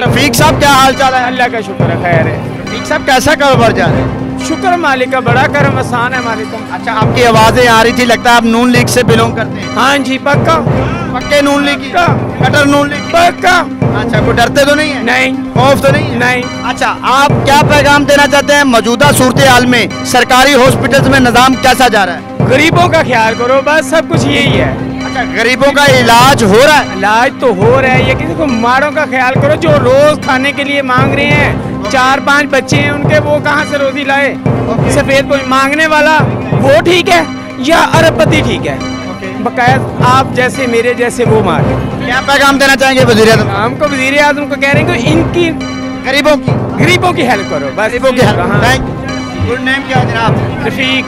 रफीक साहब क्या हाल चाल है? अल्लाह का शुक्र है, खैर है। रफीक साहब कैसा कारोबार जा रहा है? शुक्र मालिक का, बड़ा करम आसान है मालिक का। अच्छा, आपकी आवाजें आ रही थी, लगता है आप नून लीग से बिलोंग करते हैं। हाँ जी, पक्का पक्के नून लीग की? पक्का। कटर नून लीग की? पक्का। अच्छा, कोई डरते तो नहीं है? नहीं खौफ तो नहीं है? नहीं। अच्छा, आप क्या पैगाम देना चाहते हैं मौजूदा सूरत हाल में? सरकारी हॉस्पिटल्स में निजाम कैसा जा रहा है? गरीबों का ख्याल करो, बस सब कुछ यही है। अच्छा, गरीबों का इलाज हो रहा है? इलाज तो हो रहा है, ये किसी को माड़ों का ख्याल करो जो रोज खाने के लिए मांग रहे हैं। 4-5 बच्चे हैं उनके, वो कहाँ से रोजी लाए? सफेद कोई मांगने वाला वो ठीक है या अरबपति ठीक है? बकायदा आप जैसे मेरे जैसे वो मार। क्या पैगाम देना चाहेंगे वजीर आजम? हमको वजीर आजम को कह रहे हैं कि इनकी गरीबों की गरीबों की हेल्प करो, बस गरीबों की हाँ। हेल्प। गुड नेम क्या है जनाब? रफीक।